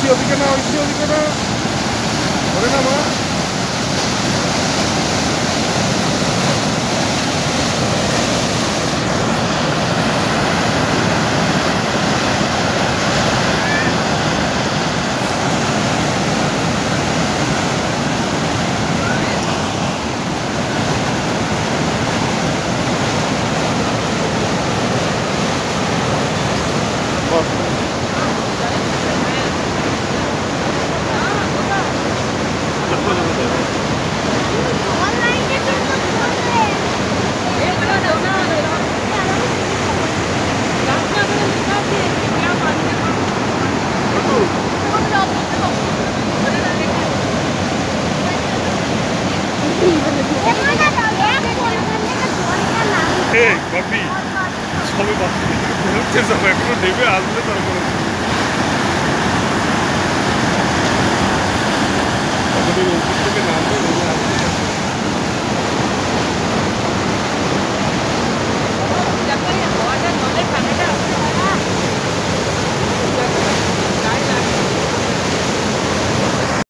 ওদিকে না ওদিকে না ধরে না মা সবে বাচ্চা সবাই এখনো নেমে আসবে তারপরে